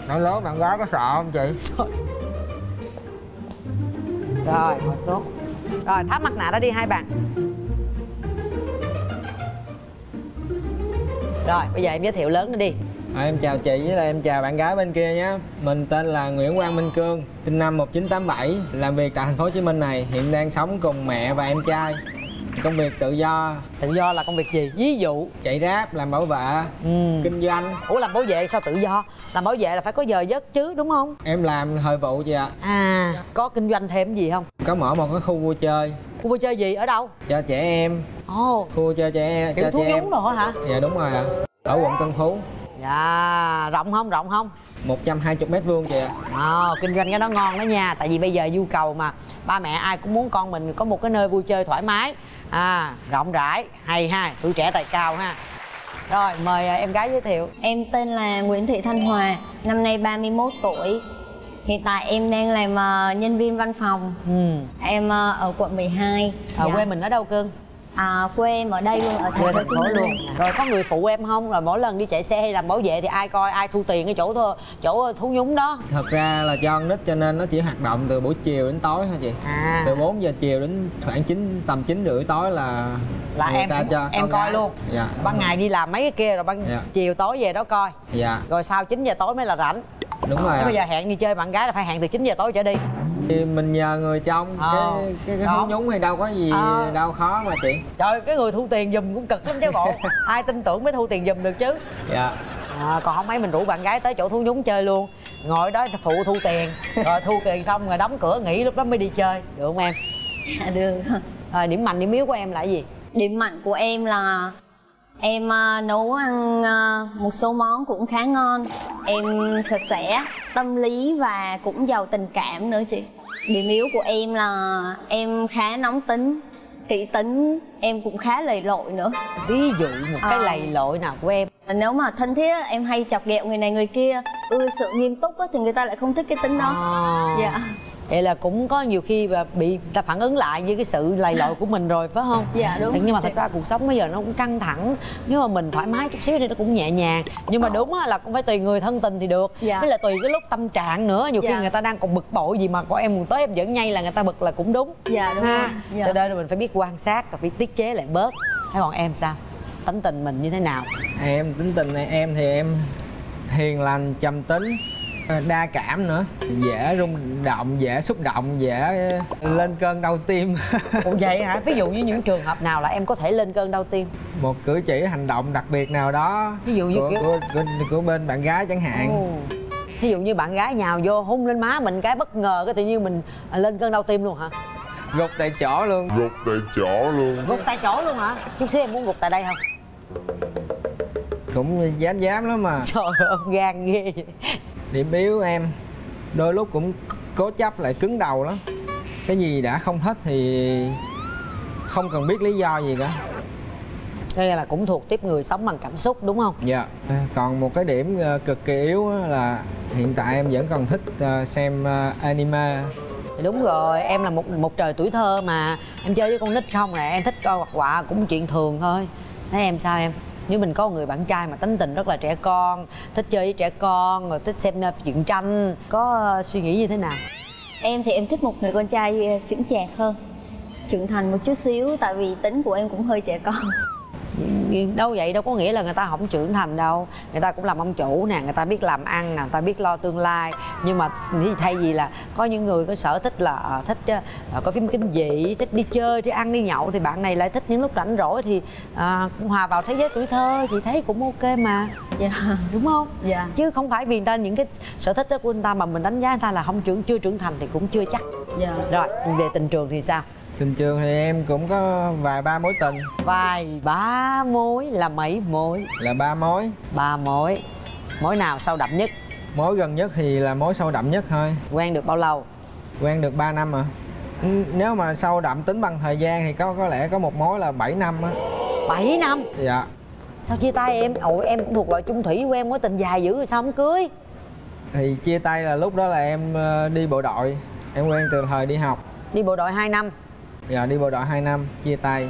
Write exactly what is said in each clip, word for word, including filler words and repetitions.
Nói lớn bạn gái có sợ không chị? Rồi ngồi xuống. Rồi tháo mặt nạ ra đi hai bạn. Rồi bây giờ em giới thiệu lớn lên đi. À, em chào chị với là em chào bạn gái bên kia nhé. Mình tên là Nguyễn Quang Minh Cương, sinh năm một chín tám bảy, làm việc tại thành phố Hồ Chí Minh này, hiện đang sống cùng mẹ và em trai. Công việc tự do. Tự do là công việc gì? Ví dụ chạy Grab, làm bảo vệ, ừ. kinh doanh. Ủa làm bảo vệ sao tự do? Làm bảo vệ là phải có giờ giấc chứ đúng không? Em làm thời vụ chị ạ. À, có kinh doanh thêm gì không? Có mở một cái khu vui chơi. Khu vui chơi gì? Ở đâu? Cho trẻ em. Ồ. Khu vui chơi trẻ em. Kiểu cho thú trẻ nhúng em. rồi hả? Dạ đúng rồi ạ. Ở quận Tân Phú. Dạ, rộng không? Rộng không? một trăm hai mươi mét vuông chị ạ. À, kinh doanh cái đó ngon đó nha. Tại vì bây giờ nhu cầu mà ba mẹ ai cũng muốn con mình có một cái nơi vui chơi thoải mái, à, rộng rãi, hay ha, tuổi trẻ tài cao ha. Rồi mời em gái giới thiệu. Em tên là Nguyễn Thị Thanh Hòa, năm nay ba mươi mốt tuổi. Hiện tại em đang làm uh, nhân viên văn phòng. ừ. Em uh, ở quận mười hai. Ở dạ. Quê mình ở đâu cưng? À, quê em ở đây luôn, ở thành phố Hồ Chí Minh luôn. Rồi có người phụ em không? Rồi mỗi lần đi chạy xe hay làm bảo vệ thì ai coi, ai thu tiền cái chỗ thơ, chỗ thú nhúng đó? Thật ra là cho con nít cho nên nó chỉ hoạt động từ buổi chiều đến tối thôi chị. À. Từ bốn giờ chiều đến khoảng chín tầm chín rưỡi tối là là em ta cho em coi gái luôn. Dạ. Ban ngày đi làm mấy cái kia rồi ban dạ. chiều tối về đó coi. Dạ. Rồi sau chín giờ tối mới là rảnh. Đúng rồi. Bây giờ hẹn đi chơi bạn gái là phải hẹn từ chín giờ tối trở đi. Thì mình nhờ người trong à, cái cái, cái thú nhúng thì đâu có gì à. đâu khó mà chị. Trời, cái người thu tiền giùm cũng cực lắm chứ bộ. Ai tin tưởng mới thu tiền giùm được chứ. Dạ. À, còn không mấy mình rủ bạn gái tới chỗ thú nhúng chơi luôn, ngồi đó phụ thu tiền, rồi thu tiền xong rồi đóng cửa nghỉ, lúc đó mới đi chơi, được không em? Dạ được. À, điểm mạnh điểm yếu của em là gì? Điểm mạnh của em là em uh, nấu ăn uh, một số món cũng khá ngon. Em sạch sẽ, tâm lý và cũng giàu tình cảm nữa chị. Điểm yếu của em là em khá nóng tính, kỹ tính, em cũng khá lầy lội nữa. Ví dụ một cái à. lầy lội nào của em? Nếu mà thân thiết em hay chọc ghẹo người này người kia, ưa sự nghiêm túc thì người ta lại không thích cái tính đó. À. Dạ. Vậy là cũng có nhiều khi bị người ta phản ứng lại với cái sự lầy lội của mình rồi phải không? Dạ đúng. Nhưng mà thật ra cuộc sống bây giờ nó cũng căng thẳng. Nếu mà mình thoải mái chút xíu thì nó cũng nhẹ nhàng. Nhưng mà đúng là cũng phải tùy người thân tình thì được. Dạ. Với là tùy cái lúc tâm trạng nữa. Nhiều khi dạ. người ta đang còn bực bội gì mà có em tới em vẫn nhây là người ta bực là cũng đúng. Dạ đúng ha. Dạ. Cho nên là mình phải biết quan sát, phải tiết chế lại bớt. Thế còn em sao? Tính tình mình như thế nào? Em tính tình này em thì em hiền lành, trầm tính, đa cảm nữa, dễ rung động, dễ xúc động, dễ lên cơn đau tim. Ủa vậy hả? Ví dụ như những trường hợp nào là em có thể lên cơn đau tim? Một cử chỉ hành động đặc biệt nào đó, ví dụ như của, kiểu... của, của, của bên bạn gái chẳng hạn. Ồ. Ví dụ như bạn gái nhào vô hôn lên má mình cái bất ngờ cái tự nhiên mình lên cơn đau tim luôn hả? Gục tại chỗ luôn. Gục tại chỗ luôn. Gục tại chỗ luôn hả? Chút xíu em muốn gục tại đây không? Cũng dám dám lắm mà. Trời ơi, ôm gan ghê. Điểm yếu em đôi lúc cũng cố chấp, lại cứng đầu lắm. Cái gì đã không thích thì không cần biết lý do gì cả. Đây là cũng thuộc tiếp người sống bằng cảm xúc đúng không? Dạ. Còn một cái điểm cực kỳ yếu là hiện tại em vẫn còn thích xem anime. Đúng rồi, em là một một trời tuổi thơ mà. Em chơi với con nít không nè, em thích coi hoạt họa cũng chuyện thường thôi. Thấy em sao em? Nếu mình có một người bạn trai mà tính tình rất là trẻ con, thích chơi với trẻ con, rồi thích xem truyện tranh, có uh, suy nghĩ như thế nào? Em thì em thích một người con trai chững chạc hơn, trưởng thành một chút xíu, tại vì tính của em cũng hơi trẻ con. Đâu vậy, đâu có nghĩa là người ta không trưởng thành đâu. Người ta cũng làm ông chủ nè, người ta biết làm ăn nè, người ta biết lo tương lai. Nhưng mà thay vì là có những người có sở thích là thích uh, coi phim kinh dị, thích đi chơi, đi ăn, đi nhậu, thì bạn này lại thích những lúc rảnh rỗi thì uh, cũng hòa vào thế giới tuổi thơ. Chị thấy cũng ok mà. Dạ. Đúng không? Dạ. Chứ không phải vì người ta những cái sở thích đó của người ta mà mình đánh giá người ta là không trưởng chưa trưởng thành thì cũng chưa chắc. Dạ. Rồi, về tình trường thì sao? Tình trường thì em cũng có vài ba mối tình. Vài ba mối là mấy mối? Là ba mối. Ba mối. Mối nào sâu đậm nhất? Mối gần nhất thì là mối sâu đậm nhất thôi. Quen được bao lâu? Quen được ba năm à. Nếu mà sâu đậm tính bằng thời gian thì có có lẽ có một mối là bảy năm á. bảy năm? Dạ. Sao chia tay em? Ồ, em cũng thuộc loại chung thủy, quen mối tình dài dữ rồi sao không cưới? Thì chia tay là lúc đó là em đi bộ đội. Em quen từ thời đi học. Đi bộ đội hai năm? Dạ, đi bộ đội hai năm, chia tay.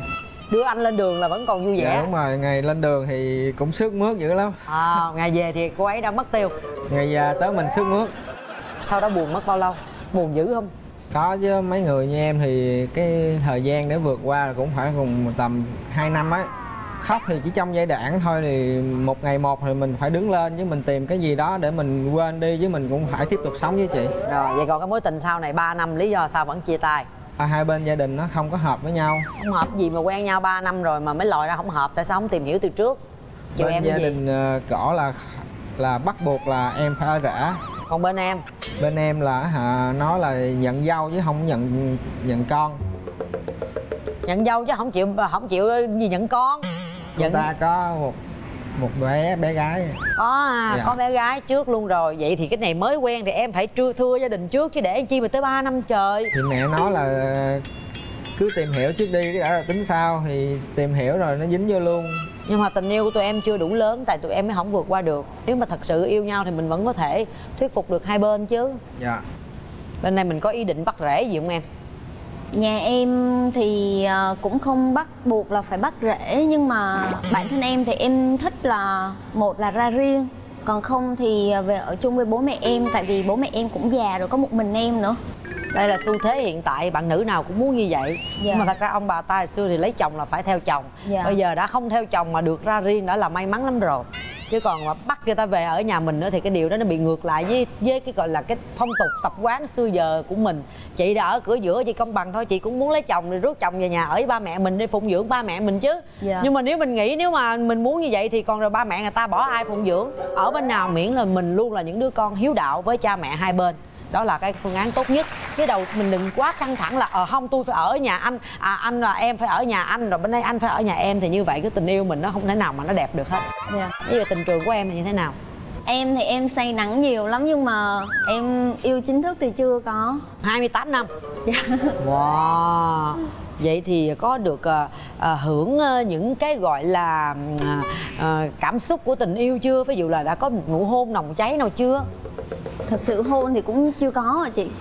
đưa anh lên đường là vẫn còn vui vẻ. Dạ đúng rồi, ngày lên đường thì cũng sướt mướt dữ lắm. À, ngày về thì cô ấy đã mất tiêu. Ngày già tới mình sướt mướt. Sau đó buồn mất bao lâu? Buồn dữ không? Có chứ, mấy người như em thì cái thời gian để vượt qua là cũng phải cùng tầm hai năm ấy. Khóc thì chỉ trong giai đoạn thôi, thì một ngày một thì mình phải đứng lên, chứ mình tìm cái gì đó để mình quên đi, chứ mình cũng phải tiếp tục sống với chị. Rồi, vậy còn cái mối tình sau này ba năm lý do sao vẫn chia tay? Hai bên gia đình nó không có hợp với nhau. Không hợp gì mà quen nhau ba năm rồi mà mới lòi ra không hợp, tại sao không tìm hiểu từ trước? Chiều Bên em gia cái gì? đình cỏ là là bắt buộc là em phải ở rể. Còn bên em? Bên em là hả, nó là nhận dâu chứ không nhận nhận con. Nhận dâu chứ không chịu không chịu gì nhận con. Người Nhận... ta có một một bé bé gái. Có à, dạ. Có bé gái trước luôn rồi. Vậy thì cái này mới quen thì em phải trưa thưa gia đình trước chứ để chi mà tới ba năm trời. Thì mẹ nói là cứ tìm hiểu trước đi, cái đã là tính sau. Thì tìm hiểu rồi nó dính vô luôn. Nhưng mà tình yêu của tụi em chưa đủ lớn, tại tụi em mới không vượt qua được. Nếu mà thật sự yêu nhau thì mình vẫn có thể thuyết phục được hai bên chứ. Dạ. Bên này mình có ý định bắt rễ gì không em? Nhà em thì ờ, cũng không bắt buộc là phải bắt rễ, nhưng mà bản thân em thì em thích là một là ra riêng, còn không thì về ở chung với bố mẹ em, tại vì bố mẹ em cũng già rồi, có một mình em nữa. Đây là xu thế hiện tại, bạn nữ nào cũng muốn như vậy. Dạ. Nhưng mà thật ra ông bà ta hồi xưa thì lấy chồng là phải theo chồng. Dạ. Bây giờ đã không theo chồng mà được ra riêng đã là may mắn lắm rồi. Chứ còn mà bắt người ta về ở nhà mình nữa thì cái điều đó nó bị ngược lại với với cái gọi là cái phong tục tập quán xưa giờ của mình. Chị đã ở cửa giữa, chị công bằng thôi, chị cũng muốn lấy chồng rồi rước chồng về nhà ở với ba mẹ mình để phụng dưỡng ba mẹ mình chứ. Dạ. Nhưng mà nếu mình nghĩ nếu mà mình muốn như vậy thì còn rồi ba mẹ người ta bỏ ai phụng dưỡng? Ở bên nào miễn là mình luôn là những đứa con hiếu đạo với cha mẹ hai bên. Đó là cái phương án tốt nhất. Chứ đầu mình đừng quá căng thẳng là ờ không tôi phải ở nhà anh, à anh là em phải ở nhà anh, rồi bên đây anh phải ở nhà em, thì như vậy cái tình yêu mình nó không thể nào mà nó đẹp được hết. Dạ. Bây giờ tình trường của em thì như thế nào? Em thì em say nắng nhiều lắm, nhưng mà em yêu chính thức thì chưa có. hai mươi tám năm. Dạ. Wow. Vậy thì có được uh, uh, hưởng uh, những cái gọi là uh, uh, cảm xúc của tình yêu chưa? Ví dụ là đã có một nụ hôn nồng cháy nào chưa? Thật sự hôn thì cũng chưa có à chị.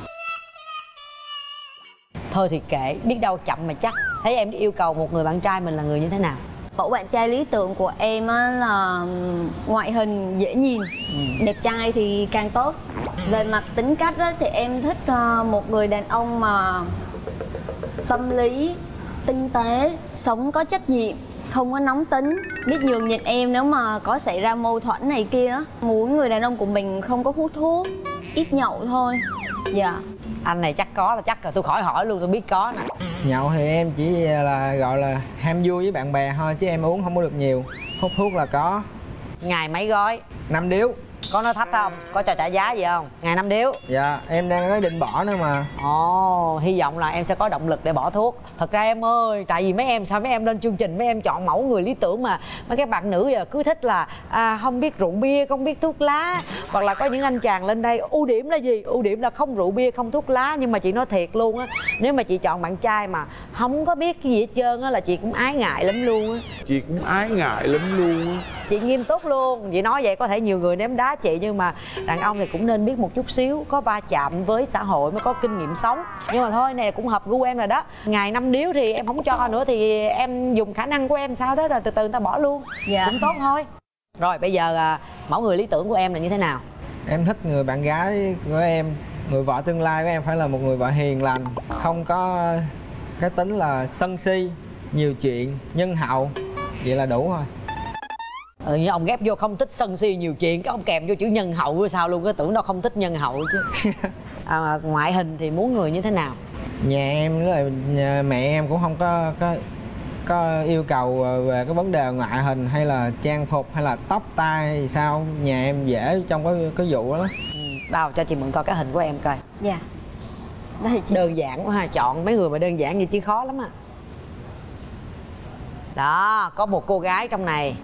Thôi thì kệ, biết đâu chậm mà chắc. Thấy em yêu cầu một người bạn trai mình là người như thế nào? Mẫu bạn trai lý tưởng của em á là ngoại hình dễ nhìn, ừ. đẹp trai thì càng tốt. Về mặt tính cách á, thì em thích một người đàn ông mà tâm lý, tinh tế, sống có trách nhiệm, không có nóng tính, biết nhường nhịn em nếu mà có xảy ra mâu thuẫn này kia. Muốn người đàn ông của mình không có hút thuốc, ít nhậu thôi. Dạ. Anh này chắc có là chắc rồi, tôi khỏi hỏi luôn, tôi biết có nè. Nhậu thì em chỉ là gọi là ham vui với bạn bè thôi, chứ em uống không có được nhiều. Hút thuốc là có. Ngày mấy gói? Năm điếu. Có nói thách không? Có cho trả giá gì không? Ngày năm điếu. Dạ, em đang có định bỏ nữa mà. Ồ, hy vọng là em sẽ có động lực để bỏ thuốc. Thật ra em ơi, tại vì mấy em sao mấy em lên chương trình mấy em chọn mẫu người lý tưởng mà mấy các bạn nữ giờ cứ thích là à, không biết rượu bia, không biết thuốc lá. Hoặc là có những anh chàng lên đây, ưu điểm là gì? Ưu điểm là không rượu bia, không thuốc lá. Nhưng mà chị nói thiệt luôn á, nếu mà chị chọn bạn trai mà không có biết cái gì hết trơn á là chị cũng ái ngại lắm luôn á. Chị cũng ái ngại lắm luôn á. Chị nghiêm túc luôn. Chị nói vậy có thể nhiều người ném đá chị, nhưng mà đàn ông thì cũng nên biết một chút xíu, có va chạm với xã hội mới có kinh nghiệm sống. Nhưng mà thôi, này cũng hợp gu em rồi đó. Ngày năm điếu thì em không cho nữa thì em dùng khả năng của em sao đó rồi từ từ người ta bỏ luôn. Dạ. Cũng tốt thôi. Rồi bây giờ à, mẫu người lý tưởng của em là như thế nào? Em thích người bạn gái của em, người vợ tương lai của em phải là một người vợ hiền lành, không có cái tính là sân si, nhiều chuyện, nhân hậu. Vậy là đủ thôi. Ừ, như ông ghép vô không thích sân si nhiều chuyện, cái ông kèm vô chữ nhân hậu hay sao luôn, cái tưởng đâu không thích nhân hậu chứ. À, ngoại hình thì muốn người như thế nào? Nhà em với lại nhà mẹ em cũng không có có có yêu cầu về cái vấn đề ngoại hình hay là trang phục hay là tóc tai gì sao. Nhà em dễ trong cái cái vụ đó lắm. Ừ, đâu cho chị mượn coi cái hình của em coi. Dạ. Đây chị. Đơn giản quá ha, chọn mấy người mà đơn giản vậy chứ khó lắm à. Đó, có một cô gái trong này.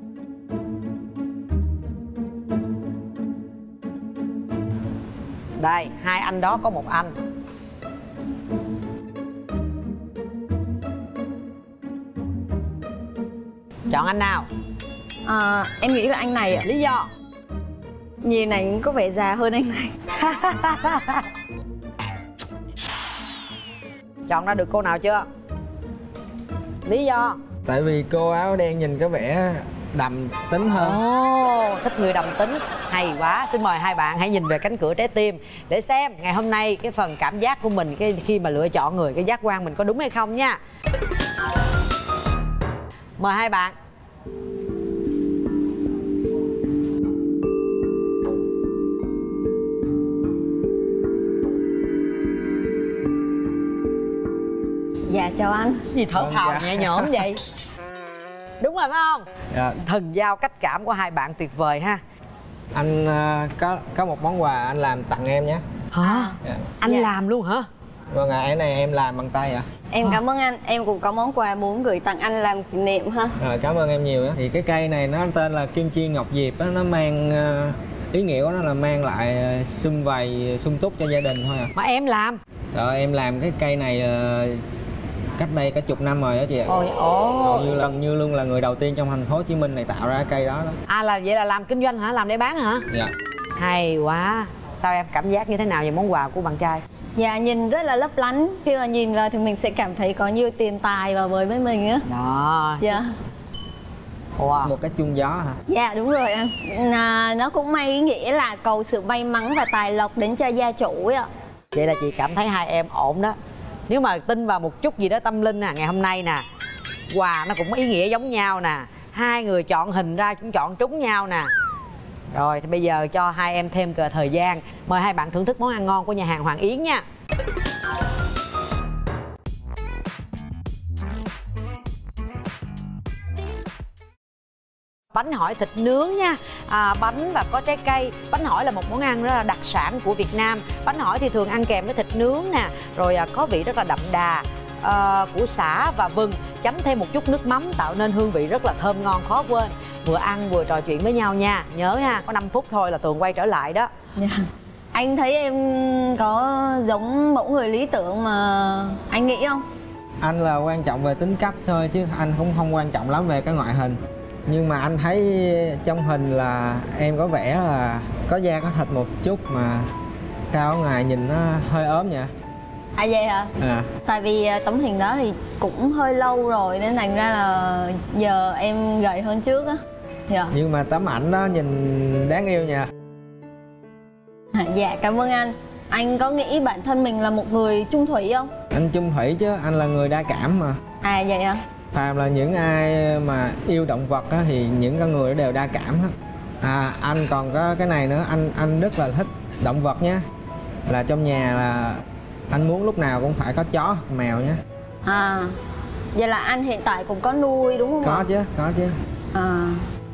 Đây, hai anh đó có một anh. Chọn anh nào? À, em nghĩ là anh này ạ. Lý do? Nhìn ảnh có vẻ già hơn anh này. Chọn ra được cô nào chưa? Lý do? Tại vì cô áo đen nhìn có vẻ đầm tính hơn. Ồ, thích người đầm tính. Hay quá. Xin mời hai bạn hãy nhìn về cánh cửa trái tim để xem ngày hôm nay cái phần cảm giác của mình cái khi mà lựa chọn người, cái giác quan mình có đúng hay không nha. Mời hai bạn. Dạ chào anh. Gì thở Vâng, phào dạ. nhẹ nhõm vậy? Đúng rồi phải không? Dạ. Thần giao cách cảm của hai bạn tuyệt vời ha. Anh uh, có có một món quà anh làm tặng em nhé. Hả? Dạ. Anh Dạ. làm luôn hả? Vâng ạ, à, cái này em làm bằng tay ạ. Em cảm ơn anh. Em cũng có món quà muốn gửi tặng anh làm kỷ niệm ha. Rồi, cảm ơn em nhiều á. Thì cái cây này nó tên là kim chi ngọc diệp á, nó mang uh, ý nghĩa của nó là mang lại uh, sum vầy sung túc cho gia đình thôi à. Mà em làm? Rồi em làm cái cây này uh, cách đây cả chục năm rồi đó chị ạ. Ôi, ồ. Hầu như gần như luôn là người đầu tiên trong thành phố Hồ Chí Minh này tạo ra cái cây đó đó. À là vậy là làm kinh doanh hả? Làm để bán hả? Dạ. Hay quá. Sao em cảm giác như thế nào về món quà của bạn trai? Dạ nhìn rất là lấp lánh. Khi mà nhìn vào thì mình sẽ cảm thấy có nhiều tiền tài vào với với mình á. Đó. Dạ. Wow. Một cái chuông gió hả? Dạ đúng rồi anh. À, nó cũng mang ý nghĩa là cầu sự may mắn và tài lộc đến cho gia chủ ấy ạ. Vậy là chị cảm thấy hai em ổn đó. Nếu mà tin vào một chút gì đó tâm linh nè, ngày hôm nay nè, quà nó cũng có ý nghĩa giống nhau nè, hai người chọn hình ra cũng chọn trúng nhau nè. Rồi thì bây giờ cho hai em thêm cờ thời gian. Mời hai bạn thưởng thức món ăn ngon của nhà hàng Hoàng Yến nha. Bánh hỏi thịt nướng nha, à, bánh và có trái cây. Bánh hỏi là một món ăn rất là đặc sản của Việt Nam. Bánh hỏi thì thường ăn kèm với thịt nướng nè, rồi à, có vị rất là đậm đà à, của sả và vừng, chấm thêm một chút nước mắm tạo nên hương vị rất là thơm ngon khó quên. Vừa ăn vừa trò chuyện với nhau nha. Nhớ ha, có năm phút thôi là Tường quay trở lại đó. Dạ. Anh thấy em có giống mẫu người lý tưởng mà anh nghĩ không? Anh là quan trọng về tính cách thôi chứ anh cũng không quan trọng lắm về cái ngoại hình. Nhưng mà anh thấy trong hình là em có vẻ là có da có thịt một chút mà sao ở ngoài nhìn nó hơi ốm nhỉ? À vậy hả? À. Tại vì tấm hình đó thì cũng hơi lâu rồi nên thành ra là giờ em gầy hơn trước á. Dạ. Nhưng mà tấm ảnh đó nhìn đáng yêu nha. À, dạ cảm ơn anh. Anh có nghĩ bản thân mình là một người chung thủy không? Anh chung thủy chứ, anh là người đa cảm mà. À vậy hả? Phàm là những ai mà yêu động vật á, thì những con người đều đa cảm hết. À anh còn có cái này nữa, anh anh rất là thích động vật nhé. Là trong nhà là anh muốn lúc nào cũng phải có chó mèo nhé. À vậy là anh hiện tại cũng có nuôi đúng không Có ạ? chứ, có chứ. À.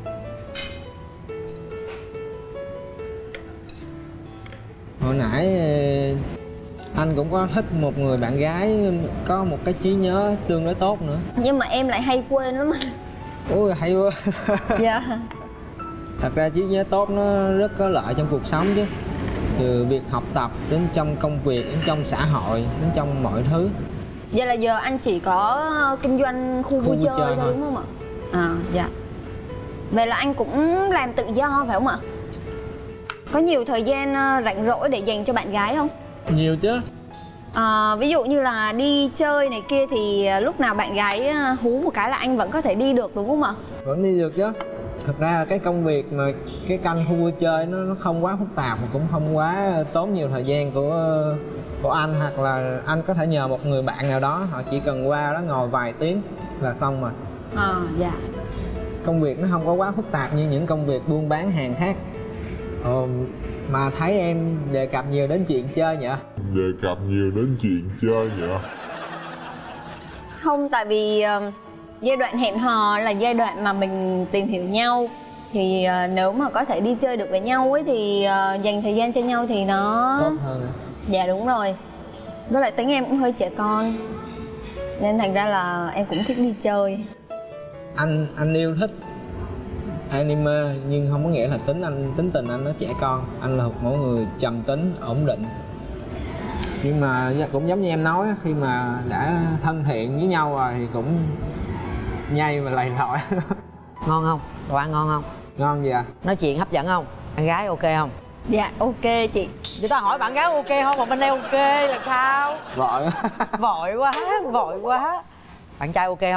Hồi nãy anh cũng có thích một người bạn gái có một cái trí nhớ tương đối tốt nữa. Nhưng mà em lại hay quên lắm. Ôi hay quá. Dạ. Thật ra trí nhớ tốt nó rất có lợi trong cuộc sống chứ. Từ việc học tập đến trong công việc, đến trong xã hội, đến trong mọi thứ. Vậy là giờ anh chỉ có kinh doanh khu, Khu vui vui chơi, chơi thôi thôi. đúng không ạ? À dạ. Vậy là anh cũng làm tự do phải không ạ? Có nhiều thời gian rảnh rỗi để dành cho bạn gái không? Nhiều chứ. À, ví dụ như là đi chơi này kia thì lúc nào bạn gái hú một cái là anh vẫn có thể đi được đúng không ạ? Vẫn đi được chứ. Thật ra là cái công việc mà cái canh khu vui chơi nó, nó không quá phức tạp mà cũng không quá tốn nhiều thời gian của của anh, hoặc là anh có thể nhờ một người bạn nào đó, họ chỉ cần qua đó ngồi vài tiếng là xong rồi. À dạ. Công việc nó không có quá phức tạp như những công việc buôn bán hàng khác. Ờ, mà thấy em đề cập nhiều đến chuyện chơi nhỉ? Đề cập nhiều đến chuyện chơi nhỉ? Không, tại vì uh, giai đoạn hẹn hò là giai đoạn mà mình tìm hiểu nhau. Thì uh, nếu mà có thể đi chơi được với nhau ấy thì uh, dành thời gian cho nhau thì nó Tốt hơn. Dạ đúng rồi. Với lại tính em cũng hơi trẻ con nên thành ra là em cũng thích đi chơi. Anh anh yêu thích anime nhưng không có nghĩa là tính anh tính tình anh nó trẻ con. Anh là một mẫu người trầm tính, ổn định. Nhưng mà cũng giống như em nói, khi mà đã thân thiện với nhau rồi thì cũng nhây mà lầy lội. Ngon không? Đồ ăn ngon không? Ngon gì à? Nói chuyện hấp dẫn không? Bạn gái ok không? Dạ ok chị. Người ta hỏi bạn gái ok không mà bên đây ok là sao? Vội. Vội quá, vội quá. Bạn trai ok không?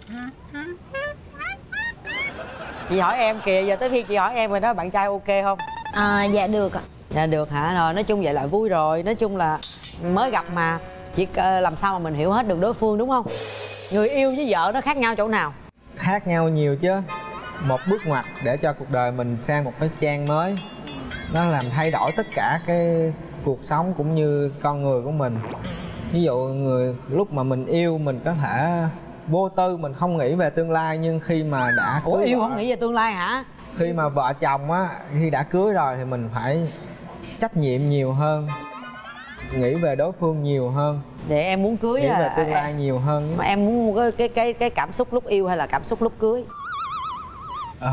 Chị hỏi em kìa, giờ tới khi chị hỏi em rồi đó, bạn trai ok không? À, dạ được ạ. Dạ được hả? Rồi nói chung vậy là vui rồi. Nói chung là mới gặp mà, chỉ làm sao mà mình hiểu hết được đối phương, đúng không? Người yêu với vợ nó khác nhau chỗ nào? Khác nhau nhiều chứ. Một bước ngoặt để cho cuộc đời mình sang một cái trang mới. Nó làm thay đổi tất cả cái cuộc sống cũng như con người của mình. Ví dụ người lúc mà mình yêu mình có thể vô tư, mình không nghĩ về tương lai, nhưng khi mà đã Ủa cưới yêu vợ, không nghĩ về tương lai hả? khi mà vợ chồng á, khi đã cưới rồi thì mình phải trách nhiệm nhiều hơn, nghĩ về đối phương nhiều hơn, Vậy em muốn cưới nghĩ à, về tương lai em, nhiều hơn. mà em muốn cái cái cái cái cảm xúc lúc yêu hay là cảm xúc lúc cưới? À.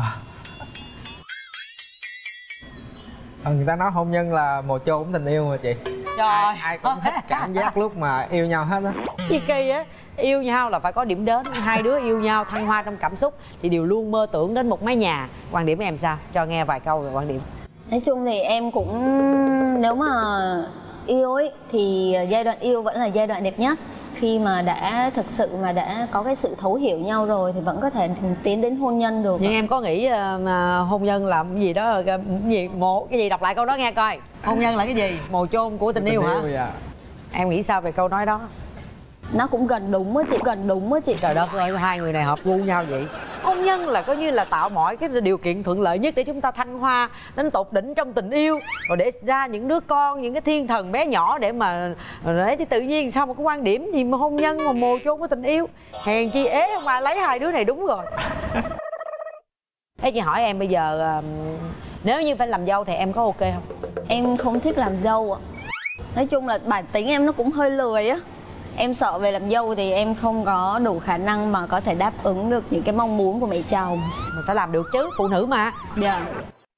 À, người ta nói hôn nhân là mồ chôn cũng tình yêu mà chị. Trời, ai, ai cũng thích cảm giác lúc mà yêu nhau hết á. Gì kỳ á, yêu nhau là phải có điểm đến. Hai đứa yêu nhau thăng hoa trong cảm xúc thì đều luôn mơ tưởng đến một mái nhà. Quan điểm em sao? Cho nghe vài câu về quan điểm. Nói chung thì em cũng, nếu mà yêu ấy thì giai đoạn yêu vẫn là giai đoạn đẹp nhất. Khi mà đã thực sự mà đã có cái sự thấu hiểu nhau rồi thì vẫn có thể tiến đến hôn nhân được. Nhưng em có nghĩ uh, hôn nhân là cái gì đó, cái gì mồ cái gì, đọc lại câu đó nghe coi. Hôn nhân là cái gì? Mồ chôn của tình, tình yêu hả? Yêu, dạ. Em nghĩ sao về câu nói đó? Nó cũng gần đúng á chị, gần đúng á chị. Trời đất ơi, hai người này hợp gu nhau vậy. Hôn nhân là coi như là tạo mọi cái điều kiện thuận lợi nhất để chúng ta thăng hoa đến tột đỉnh trong tình yêu, rồi để ra những đứa con, những cái thiên thần bé nhỏ để mà để thì tự nhiên sao mà có quan điểm gì mà hôn nhân mà mồ chôn của tình yêu. Hèn chi ế không ai lấy hai đứa này, đúng rồi. Thế chị hỏi em bây giờ, nếu như phải làm dâu thì em có ok không? Em không thích làm dâu ạ. Nói chung là bản tính em nó cũng hơi lười á. Em sợ về làm dâu thì em không có đủ khả năng mà có thể đáp ứng được những cái mong muốn của mẹ chồng. Mình phải làm được chứ, phụ nữ mà. Dạ. Yeah.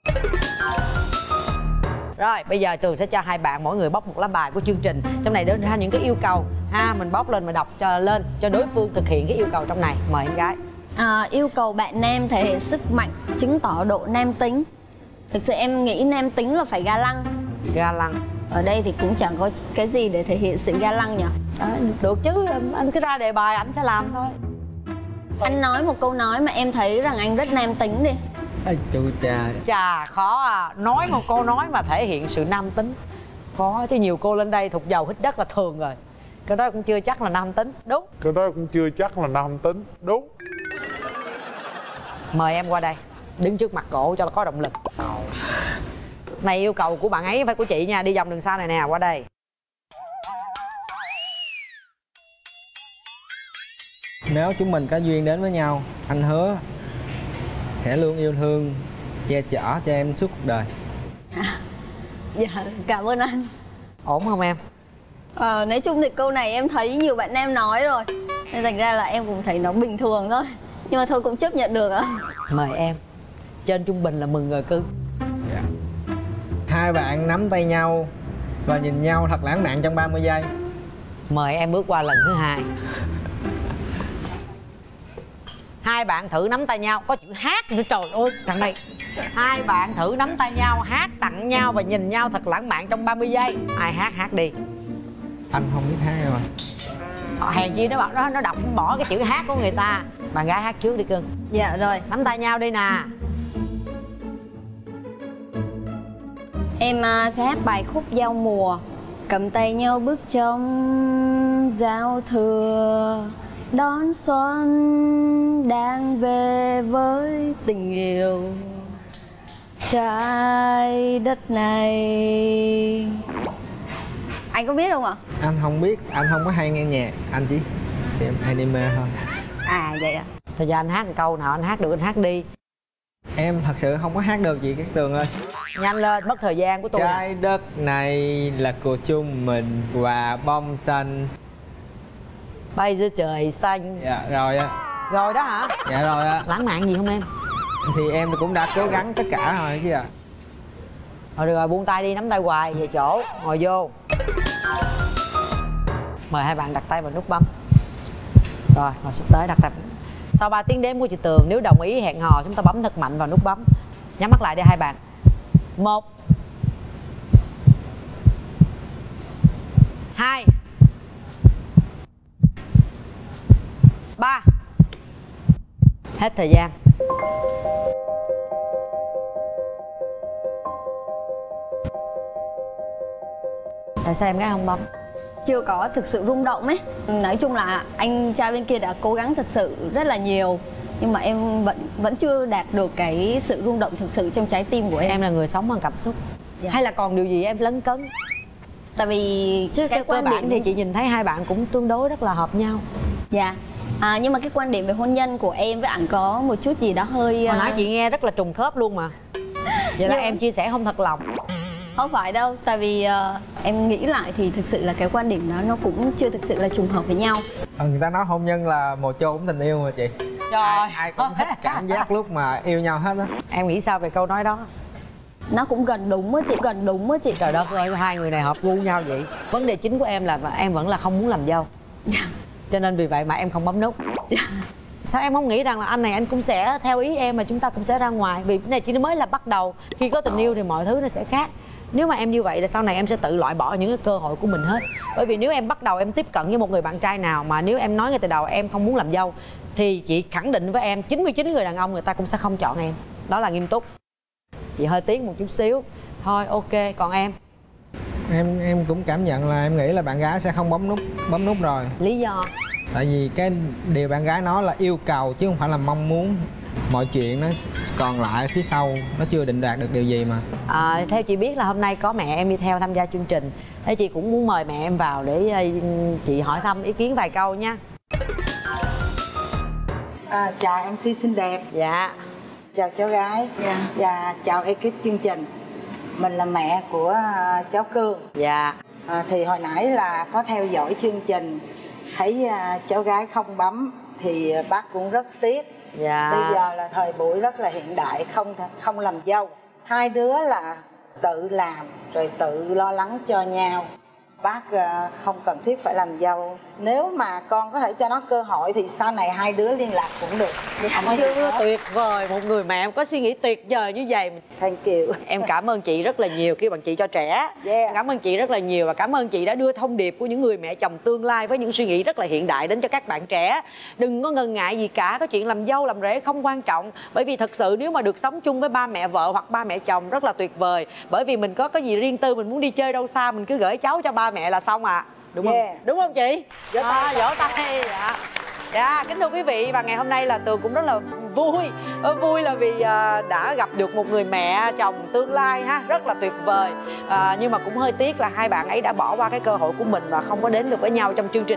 Rồi, bây giờ Tường sẽ cho hai bạn mỗi người bóc một lá bài của chương trình. Trong này đưa ra những cái yêu cầu ha, mình bóc lên, mình đọc cho lên cho đối phương thực hiện cái yêu cầu trong này. Mời em gái. À, yêu cầu bạn nam thể hiện sức mạnh, chứng tỏ độ nam tính. Thực sự em nghĩ nam tính là phải ga lăng. Ga lăng. Ở đây thì cũng chẳng có cái gì để thể hiện sự ga lăng nhỉ? À, được chứ, anh cứ ra đề bài anh sẽ làm thôi. Anh nói một câu nói mà em thấy rằng anh rất nam tính đi. Ây chu cha. Chà, khó à. Nói một câu nói mà thể hiện sự nam tính khó chứ. Nhiều cô lên đây thuộc dầu hít đất là thường rồi. Cái đó cũng chưa chắc là nam tính, đúng. Cái đó cũng chưa chắc là nam tính, đúng. Mời em qua đây, đứng trước mặt cổ cho nó có động lực. Này yêu cầu của bạn ấy phải của chị nha. Đi vòng đường sau này nè, qua đây. Nếu chúng mình có duyên đến với nhau, anh hứa sẽ luôn yêu thương, che chở cho em suốt cuộc đời. À, dạ, cảm ơn anh. Ổn không em? À, nói chung thì câu này em thấy nhiều bạn nam nói rồi, nên thành ra là em cũng thấy nó bình thường thôi. Nhưng mà thôi cũng chấp nhận được ạ. Mời em. Trên trung bình là mừng rồi cưng. Dạ. Hai bạn nắm tay nhau và nhìn nhau thật lãng mạn trong ba mươi giây. Mời em bước qua lần thứ hai. Hai bạn thử nắm tay nhau, có chữ hát nữa, trời ơi thằng này. Hai bạn thử nắm tay nhau, hát tặng nhau và nhìn nhau thật lãng mạn trong ba mươi giây. Ai hát hát đi. Anh không biết hát mà. Ờ, hèn chi nó bảo nó nó đọc bỏ cái chữ hát của người ta. Bạn gái hát trước đi cưng. Dạ rồi. Nắm tay nhau đi nè. Em uh, sẽ hát bài khúc giao mùa. Cầm tay nhau bước trong giao thừa, đón xuân đang về với tình yêu. Trái đất này. Anh có biết không ạ? Anh không biết, anh không có hay nghe nhạc, anh chỉ xem anime thôi. À vậy ạ. Thôi giờ anh hát một câu nào anh hát được anh hát đi. Em thật sự không có hát được gì Cát Tường ơi. Nhanh lên, mất thời gian của tôi. Trái đất này là của chúng mình, quả bom xanh bay giữa trời xanh. Dạ rồi á. Rồi đó hả? Dạ rồi á. Lãng mạn gì không em? Thì em cũng đã cố gắng tất cả rồi chứ ạ. À. Rồi được rồi, buông tay đi, nắm tay hoài về chỗ, ngồi vô. Mời hai bạn đặt tay vào nút bấm. Rồi, ngồi sắp tới đặt tay. Sau ba tiếng đếm của chị Tường, nếu đồng ý hẹn hò chúng ta bấm thật mạnh vào nút bấm. Nhắm mắt lại đi hai bạn. Một, hai, ba. Hết thời gian. Tại sao em gái không bấm? Chưa có thực sự rung động ấy. Nói chung là anh trai bên kia đã cố gắng thực sự rất là nhiều, nhưng mà em vẫn vẫn chưa đạt được cái sự rung động thực sự trong trái tim của em. Em là người sống bằng cảm xúc. Dạ. Hay là còn điều gì em lấn cấn? Tại vì Chứ cái cơ bản thì chị nhìn thấy hai bạn cũng tương đối rất là hợp nhau. Dạ. À, nhưng mà cái quan điểm về hôn nhân của em với ảnh có một chút gì đó hơi... Hồi nãy chị nghe rất là trùng khớp luôn mà. Vậy là em chia sẻ không thật lòng. Không phải đâu, tại vì uh, em nghĩ lại thì thực sự là cái quan điểm đó nó cũng chưa thực sự là trùng hợp với nhau. Ừ, người ta nói hôn nhân là mồ chôn tình yêu mà chị. Trời, ai, ai cũng thích cảm giác lúc mà yêu nhau hết á. Em nghĩ sao về câu nói đó? Nó cũng gần đúng á chị, gần đúng á chị. Trời đất ơi, hai người này hợp gu nhau vậy. Vấn đề chính của em là em vẫn là không muốn làm dâu. Cho nên vì vậy mà em không bấm nút. Sao em không nghĩ rằng là anh này anh cũng sẽ theo ý em mà chúng ta cũng sẽ ra ngoài? Vì cái này chỉ mới là bắt đầu. Khi có tình yêu thì mọi thứ nó sẽ khác. Nếu mà em như vậy là sau này em sẽ tự loại bỏ những cái cơ hội của mình hết. Bởi vì nếu em bắt đầu em tiếp cận với một người bạn trai nào mà nếu em nói ngay từ đầu em không muốn làm dâu, thì chị khẳng định với em chín mươi chín người đàn ông người ta cũng sẽ không chọn em. Đó là nghiêm túc. Chị hơi tiếc một chút xíu. Thôi ok, còn em? Em em cũng cảm nhận là em nghĩ là bạn gái sẽ không bấm nút bấm nút rồi. Lý do? Tại vì cái điều bạn gái nói là yêu cầu chứ không phải là mong muốn. Mọi chuyện nó còn lại phía sau, nó chưa định đạt được điều gì mà. À, theo chị biết là hôm nay có mẹ em đi theo tham gia chương trình. Thế chị cũng muốn mời mẹ em vào để chị hỏi thăm ý kiến vài câu nha. À, chào em xê xinh đẹp. Dạ. Chào cháu gái. Dạ. Và chào ekip chương trình. Mình là mẹ của uh, cháu Cương. Dạ. À, thì hồi nãy là có theo dõi chương trình, thấy uh, cháu gái không bấm thì uh, bác cũng rất tiếc. Dạ. Bây giờ là thời buổi rất là hiện đại, không không làm dâu. Hai đứa là tự làm rồi tự lo lắng cho nhau. Bác uh, không cần thiết phải làm dâu. Nếu mà con có thể cho nó cơ hội thì sau này hai đứa liên lạc cũng được. Không chưa, tuyệt vời, một người mẹ em có suy nghĩ tuyệt vời như vậy. Thank you. Em cảm ơn chị rất là nhiều khi bằng chị cho trẻ. Yeah. Cảm ơn chị rất là nhiều và cảm ơn chị đã đưa thông điệp của những người mẹ chồng tương lai với những suy nghĩ rất là hiện đại đến cho các bạn trẻ. Đừng có ngần ngại gì cả, có chuyện làm dâu làm rể không quan trọng. Bởi vì thật sự nếu mà được sống chung với ba mẹ vợ hoặc ba mẹ chồng rất là tuyệt vời. Bởi vì mình có cái gì riêng tư, mình muốn đi chơi đâu xa mình cứ gửi cháu cho ba mẹ là xong à. Đúng Yeah. không? Đúng không chị? Vỗ tay. À, vỗ tay. Dạ. Dạ, kính thưa quý vị, và ngày hôm nay là Tường cũng rất là vui. Vui là vì à, đã gặp được một người mẹ chồng tương lai ha, rất là tuyệt vời. À, nhưng mà cũng hơi tiếc là hai bạn ấy đã bỏ qua cái cơ hội của mình và không có đến được với nhau trong chương trình.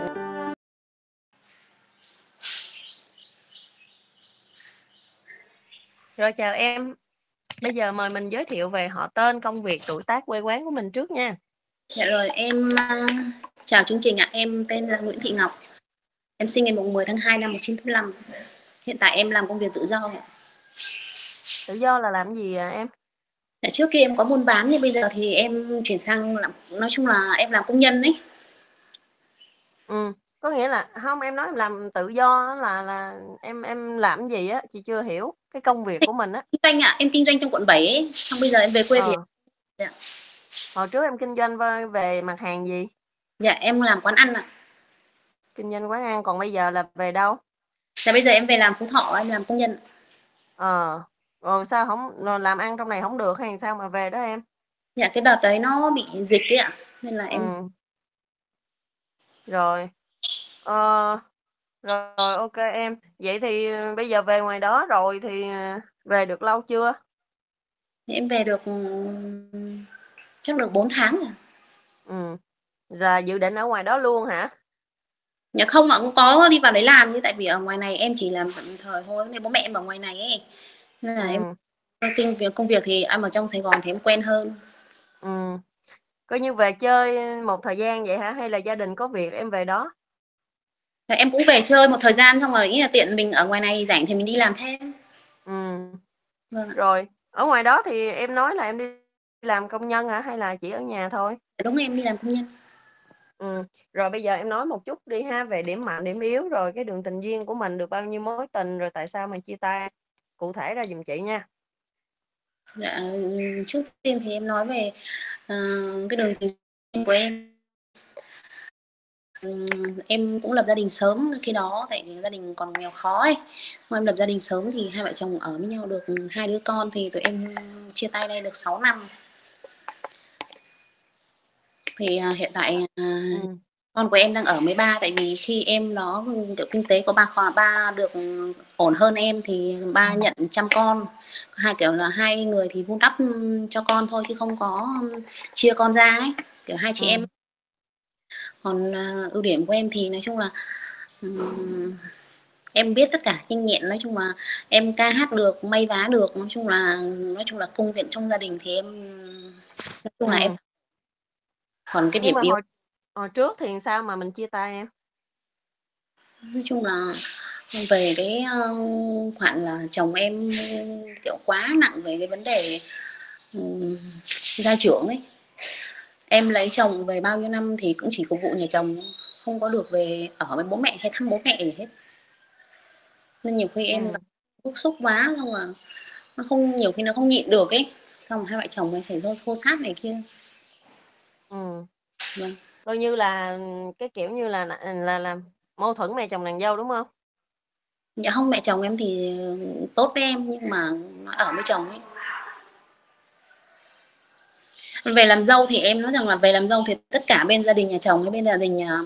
Rồi chào em. Bây giờ mời mình giới thiệu về họ tên, công việc, tuổi tác, quê quán của mình trước nha. Dạ rồi, em uh, chào chương trình ạ. Em tên là Nguyễn Thị Ngọc. Em sinh ngày mười tháng hai năm một nghìn chín trăm tám mươi lăm. Hiện tại em làm công việc tự do ạ. Tự do là làm gì à, em? Dạ, trước kia em có buôn bán nhưng bây giờ thì em chuyển sang làm, nói chung là em làm công nhân ấy. Ừ, có nghĩa là không, em nói em làm tự do là là em em làm gì á, chị chưa hiểu cái công việc của mình á. Kinh doanh ạ, em kinh doanh trong quận bảy ấy. Xong bây giờ em về quê ờ. thì dạ. Hồi trước em kinh doanh về, về mặt hàng gì? Dạ, em làm quán ăn ạ. Kinh doanh quán ăn, còn bây giờ là về đâu? Dạ, bây giờ em về làm Phú Thọ, em làm công nhân. Ờ, rồi sao không làm ăn trong này không được hay sao mà về đó em? Dạ, cái đợt đấy nó bị dịch ấy ạ, nên là em ừ. Rồi. Ờ, rồi, rồi ok em. Vậy thì bây giờ về ngoài đó rồi thì về được lâu chưa? em về được chắc được bốn tháng rồi. Ừ. Là dự định ở ngoài đó luôn hả? Dạ không ạ, cũng có đi vào đấy làm, nhưng tại vì ở ngoài này em chỉ làm tạm thời thôi, nên bố mẹ em ở ngoài này ấy, nên là ừ. em công việc công việc thì em ở trong Sài Gòn thì em quen hơn. Ừ. Coi như về chơi một thời gian vậy hả, hay là gia đình có việc em về đó? Dạ, em cũng về chơi một thời gian xong rồi nghĩ là tiện mình ở ngoài này rảnh thì mình đi làm thêm. Ừ. Vâng ạ. Rồi ở ngoài đó thì em nói là em đi làm công nhân hả, hay là chỉ ở nhà thôi? Đúng, em đi làm công nhân. Ừ. Rồi bây giờ em nói một chút đi ha, về điểm mạnh điểm yếu, rồi cái đường tình duyên của mình được bao nhiêu mối tình, rồi tại sao mà chia tay, cụ thể ra giùm chị nha. Dạ, trước tiên thì em nói về uh, cái đường tình duyên của em. Ừm, em cũng lập gia đình sớm khi đó, tại vì gia đình còn nghèo khó ấy. Em lập gia đình sớm thì hai vợ chồng ở với nhau được hai đứa con thì tụi em chia tay đây được sáu năm. Thì à, hiện tại à, Ừ. con của em đang ở với ba, tại vì khi em nó kiểu kinh tế của ba khó, ba được ổn hơn em thì ba nhận chăm con. Hai kiểu là hai người thì vun đắp cho con thôi chứ không có chia con ra ấy, kiểu hai chị Ừ. em. Còn à, ưu điểm của em thì nói chung là ừm, em biết tất cả kinh nghiệm, nói chung là em ca hát được, may vá được, nói chung là nói chung là công việc trong gia đình thì em nói chung là em. Ừ. Còn cái Nhưng điểm mà yếu hồi hồi trước thì sao mà mình chia tay em? nói chung là về cái ờ, khoản là chồng em kiểu quá nặng về cái vấn đề ừm, gia trưởng ấy. Em lấy chồng về bao nhiêu năm thì cũng chỉ phục vụ nhà chồng, không có được về ở với bố mẹ hay thăm bố mẹ gì hết. Nên nhiều khi em gặp Ừ. bức xúc quá, xong là nó không, nhiều khi nó không nhịn được ấy, xong hai vợ chồng mới xảy ra xô xát này kia. Ừ. Vâng. Coi như là cái kiểu như là là là, là mâu thuẫn mẹ chồng nàng dâu đúng không? Dạ không, mẹ chồng em thì tốt với em, nhưng mà nó ở với chồng ấy. Về làm dâu thì em nói rằng là về làm dâu thì tất cả bên gia đình nhà chồng hay bên gia đình nhà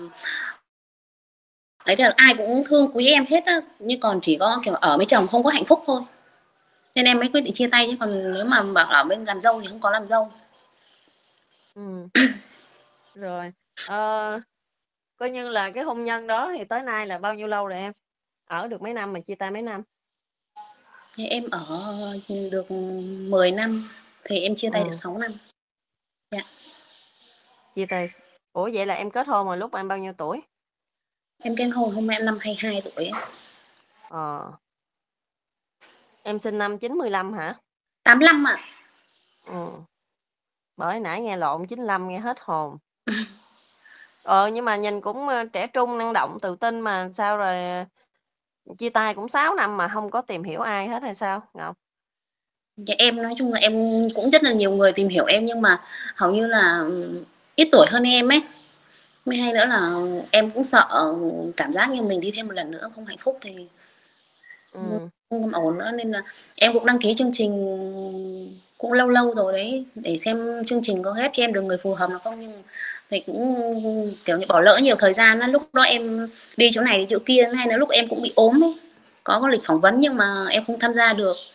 ấy là ai cũng thương quý em hết á, nhưng còn chỉ có kiểu ở với chồng không có hạnh phúc thôi, nên em mới quyết định chia tay, chứ còn nếu mà bảo ở bên làm dâu thì không có làm dâu. Ừ. Rồi. Ờ, coi như là cái hôn nhân đó thì tới nay là bao nhiêu lâu rồi em? Ở được mấy năm mà chia tay mấy năm? Thế em ở được mười năm thì em chia tay được Ừ. sáu năm. Dạ. Chia tay. Ủa vậy là em kết hôn rồi lúc em bao nhiêu tuổi? Em kết hôn hôm nay em năm hai mươi hai tuổi ấy. Ờ. Em sinh năm chín mươi lăm hả? tám lăm ạ. Ừ. Bởi nãy nghe lộn chín lăm nghe hết hồn. Ờ nhưng mà nhìn cũng ờ, trẻ trung, năng động, tự tin mà sao rồi ờ, chia tay cũng sáu năm mà không có tìm hiểu ai hết hay sao Ngọc? Dạ, em nói chung là em cũng rất là nhiều người tìm hiểu em, nhưng mà hầu như là ít tuổi hơn em ấy. Mới hay nữa là em cũng sợ cảm giác như mình đi thêm một lần nữa không hạnh phúc thì Ừ. không ổn nữa, nên là em cũng đăng ký chương trình cũng lâu lâu rồi đấy, để xem chương trình có ghép cho em được người phù hợp nào không, nhưng thì cũng kiểu như bỏ lỡ nhiều thời gian á. Lúc đó em đi chỗ này đi chỗ kia, hay là lúc em cũng bị ốm ấy, có có lịch phỏng vấn nhưng mà em không tham gia được.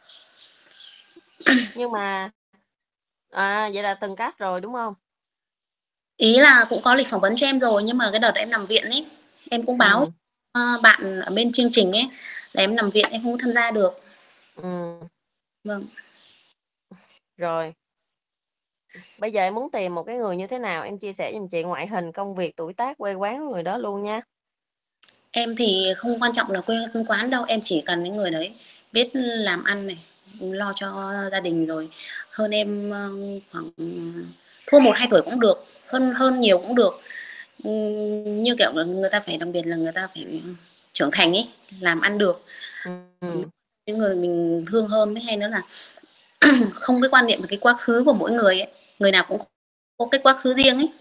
Nhưng mà à vậy là từng cắt rồi đúng không? Ý là cũng có lịch phỏng vấn cho em rồi, nhưng mà cái đợt em nằm viện ấy, em cũng báo Ừ. cho bạn ở bên chương trình ấy là em nằm viện, em không tham gia được. Ừ. Vâng. Rồi. Bây giờ em muốn tìm một cái người như thế nào? Em chia sẻ giùm chị ngoại hình, công việc, tuổi tác, quê quán của người đó luôn nha. Em thì không quan trọng là quê quán đâu, em chỉ cần những người đấy biết làm ăn này, lo cho gia đình, rồi hơn em ờ, khoảng thua một hai tuổi cũng được, hơn hơn nhiều cũng được. Ừm, như kiểu là người ta phải, đặc biệt là người ta phải trưởng thành ấy, làm ăn được. Ừ. Những người mình thương hơn, mới hay nữa là không cái quan niệm về cái quá khứ của mỗi người ấy, người nào cũng có cái quá khứ riêng ấy.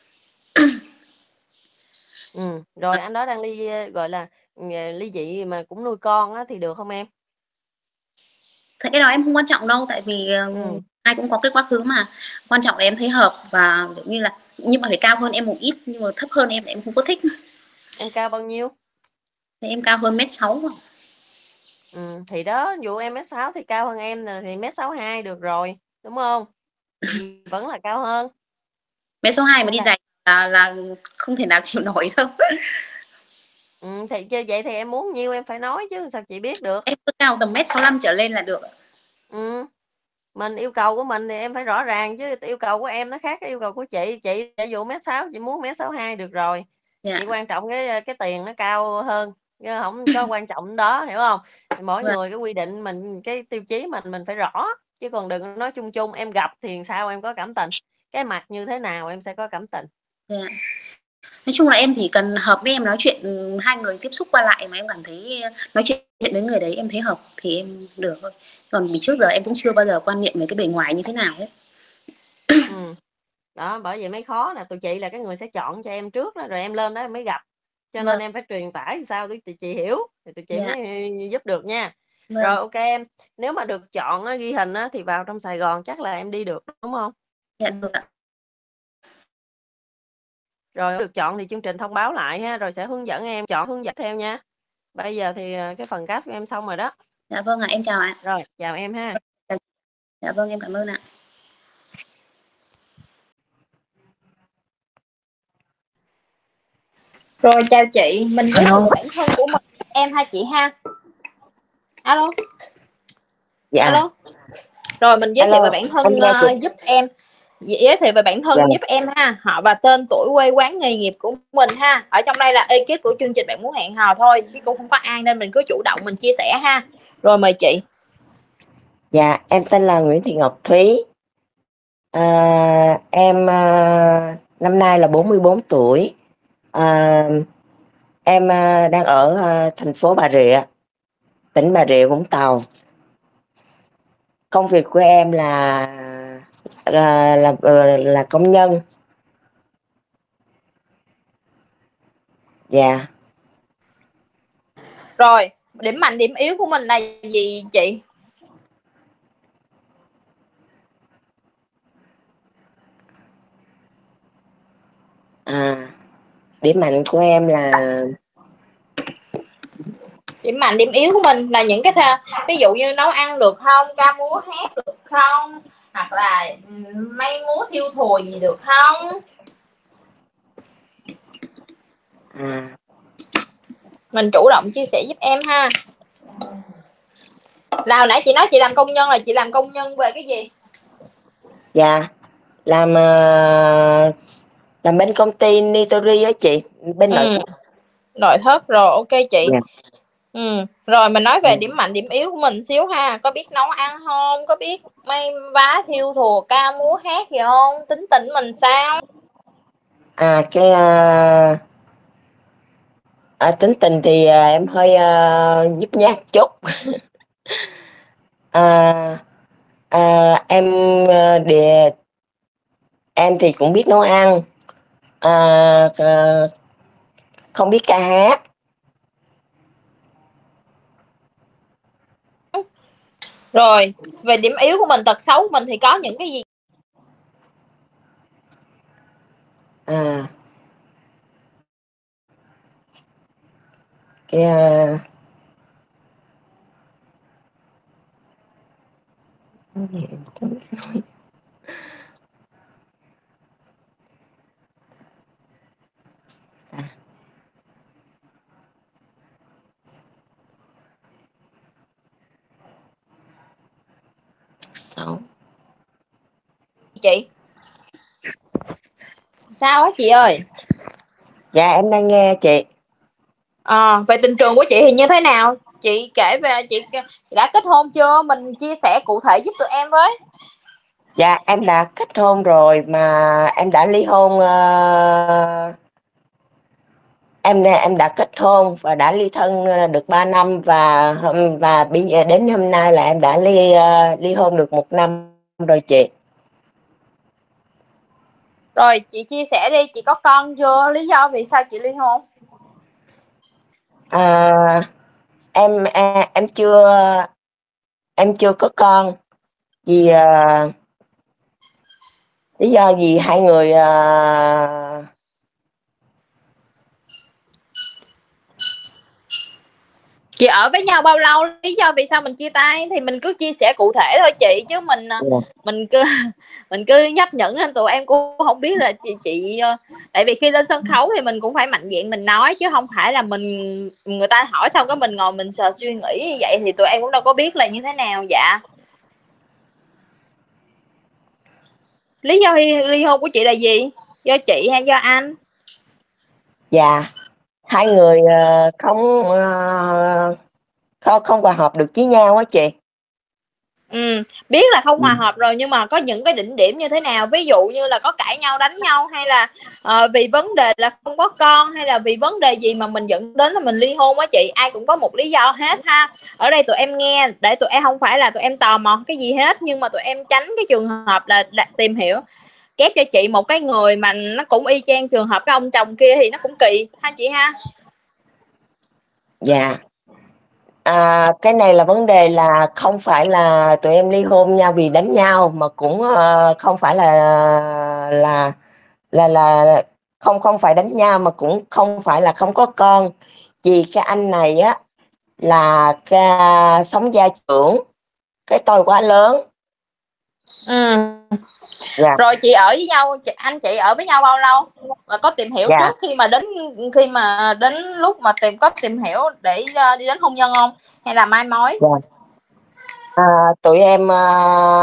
Ừ. Rồi anh đó đang ly gọi là ừ, ly dị mà cũng nuôi con á thì được không em? Thế cái đó em không quan trọng đâu, tại vì uh, Ừ. ai cũng có cái quá khứ mà. Quan trọng là em thấy hợp, và kiểu như là, nhưng mà phải cao hơn em một ít, nhưng mà thấp hơn em thì em không có thích. Em cao bao nhiêu? Thì em cao hơn mét sáu. Ừ. Thì đó, dù em mét sáu thì cao hơn em nè, thì mét sáu hai được rồi, đúng không? Vẫn là cao hơn. Mét sáu hai mà Hay đi là giày là, là không thể nào chịu nổi đâu. ừ, thì chứ vậy thì em muốn nhiêu em phải nói chứ sao chị biết được. Em cứ cao tầm mét sáu lăm trở lên là được. Ừ. Mình yêu cầu của mình thì em phải rõ ràng chứ, yêu cầu của em nó khác cái yêu cầu của chị. Chị ví dụ mét sáu, chị muốn mét sáu hai được rồi. Dạ. Chỉ quan trọng cái cái tiền nó cao hơn, chứ không có quan trọng đó, hiểu không? Mỗi Vâng. người cái quy định mình, cái tiêu chí mình mình phải rõ, chứ còn đừng nói chung chung. Em gặp thì sao em có cảm tình, cái mặt như thế nào em sẽ có cảm tình. Dạ. Nói chung là em chỉ cần hợp với em, nói chuyện hai người tiếp xúc qua lại mà em cảm thấy nói chuyện với người đấy em thấy hợp thì em được thôi. Còn vì trước giờ em cũng chưa bao giờ quan niệm về cái bề ngoài như thế nào hết. Ừ. Đó, bởi vậy mới khó nè, tụi chị là cái người sẽ chọn cho em trước đó, rồi em lên đó em mới gặp. Cho nên Vâng. em phải truyền tải làm sao để tụi chị hiểu, thì tụi chị Dạ. mới giúp được nha. Vâng. Rồi ok em, nếu mà được chọn á, ghi hình á, thì vào trong Sài Gòn chắc là em đi được đúng không? Dạ được ạ. Rồi được chọn thì chương trình thông báo lại ha, rồi sẽ hướng dẫn em chọn, hướng dẫn theo nha. Bây giờ thì cái phần cast của em xong rồi đó. Dạ vâng ạ, em chào ạ. Rồi, chào em ha. Dạ vâng, em cảm ơn ạ. Rồi chào chị, mình giới Alo. thiệu bản thân của mình em hai chị ha. Alo. Dạ. Alo. Rồi mình giới Alo, thiệu về bản thân em nghe chị. uh, giúp em giới thiệu về bản thân Dạ. giúp em ha, họ và tên, tuổi, quê quán, nghề nghiệp của mình ha. Ở trong đây là ekip của chương trình Bạn Muốn Hẹn Hò thôi, chứ cũng không có ai nên mình cứ chủ động mình chia sẻ ha. Rồi mời chị. Dạ, em tên là Nguyễn Thị Ngọc Thúy. À, em à, năm nay là bốn mươi bốn tuổi. À, em à, đang ở à, thành phố Bà Rịa, tỉnh Bà Rịa Vũng Tàu. Công việc của em là à, là là, là công nhân. Dạ. Rồi, điểm mạnh điểm yếu của mình là gì chị? À, điểm mạnh của em là Điểm mạnh điểm yếu của mình là những cái thơ, ví dụ như nấu ăn được không, ca múa hát được không, hoặc là may múa thiêu thùa gì được không. à, Mình chủ động chia sẻ giúp em ha. Nào nãy chị nói chị làm công nhân, là chị làm công nhân về cái gì? dạ làm à, làm bên công ty Nitori á chị, bên nội Ừ. thất. Nội thất. Rồi ok chị. Dạ. Ừ. Rồi mình nói về điểm mạnh điểm yếu của mình xíu ha. Có biết nấu ăn không? Có biết may vá thiêu thùa ca múa hát gì không? Tính tình mình sao? À cái à, à, tính tình thì à, em hơi à, nhút nhát chút. à, à, em à, để em thì cũng biết nấu ăn, à, à, không biết ca hát. Rồi về điểm yếu của mình, tật xấu của mình thì có những cái gì? À, cái à, cái gì em không biết nói. À. Xấu. Chị sao á chị ơi? Dạ em đang nghe chị. À, về tình trường của chị thì như thế nào? Chị kể về chị, chị đã kết hôn chưa? Mình chia sẻ cụ thể giúp tụi em với. Dạ em đã kết hôn rồi, mà em đã ly hôn. Uh, em em đã kết hôn và đã ly thân được ba năm, và và bây giờ đến hôm nay là em đã ly uh, ly hôn được một năm rồi chị. Rồi chị chia sẻ đi, chị có con chưa? Lý do vì sao chị ly hôn? À, em em chưa em chưa có con, vì uh, lý do gì hai người uh, Chị ở với nhau bao lâu? Lý do vì sao mình chia tay thì mình cứ chia sẻ cụ thể thôi chị, chứ mình yeah. mình cứ mình cứ nhấp nhẫn nên tụi em cũng không biết là chị chị tại vì khi lên sân khấu thì mình cũng phải mạnh dạn mình nói, chứ không phải là mình người ta hỏi xong cái mình ngồi mình sờ suy nghĩ như vậy thì tụi em cũng đâu có biết là như thế nào. Dạ. Lý do ly hôn của chị là gì? Do chị hay do anh? Dạ hai người uh, không uh, không không hòa hợp được với nhau á chị. Ừ, biết là không hòa hợp rồi, nhưng mà có những cái đỉnh điểm như thế nào? Ví dụ như là có cãi nhau đánh nhau, hay là uh, vì vấn đề là không có con, hay là vì vấn đề gì mà mình dẫn đến là mình ly hôn á chị? Ai cũng có một lý do hết ha. Ở đây tụi em nghe để tụi em không phải là tụi em tò mò cái gì hết, nhưng mà tụi em tránh cái trường hợp là tìm hiểu. ghép cho chị một cái người mà nó cũng y chang trường hợp cái ông chồng kia thì nó cũng kỳ ha chị ha. Dạ. À, cái này là vấn đề là không phải là tụi em ly hôn nhau vì đánh nhau, mà cũng ờ, không phải là là là là không không phải đánh nhau, mà cũng không phải là không có con. Vì cái anh này á là cái, sống gia trưởng, cái tôi quá lớn. Ừ. Dạ. Rồi chị ở với nhau, chị- anh chị ở với nhau bao lâu và có tìm hiểu Dạ. trước khi mà đến khi mà đến lúc mà tìm có tìm hiểu để uh, đi đến hôn nhân không, hay là mai mối? Dạ. À, tụi em à,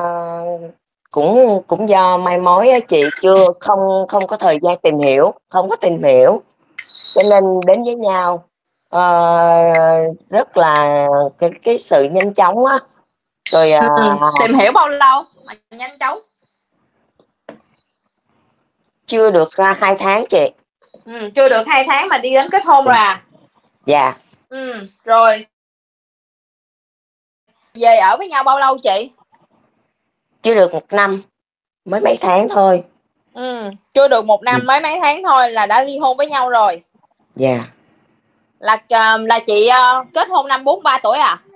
cũng cũng do mai mối á chị, chưa không không có thời gian tìm hiểu, không có tìm hiểu cho nên đến với nhau ờ, rất là cái cái sự nhanh chóng á. Rồi à, Ừ. Tìm hiểu bao lâu mà nhanh chóng? chưa được à, hai tháng chị. Ừ. Chưa được hai tháng mà đi đến kết hôn rồi à? Dạ. Ừ. Rồi về ở với nhau bao lâu chị? Chưa được một năm, mới mấy tháng thôi. Ừ. Chưa được một năm, mấy mấy tháng thôi là đã ly hôn với nhau rồi. Dạ. Là uh, là chị uh, kết hôn năm bốn mươi ba tuổi à?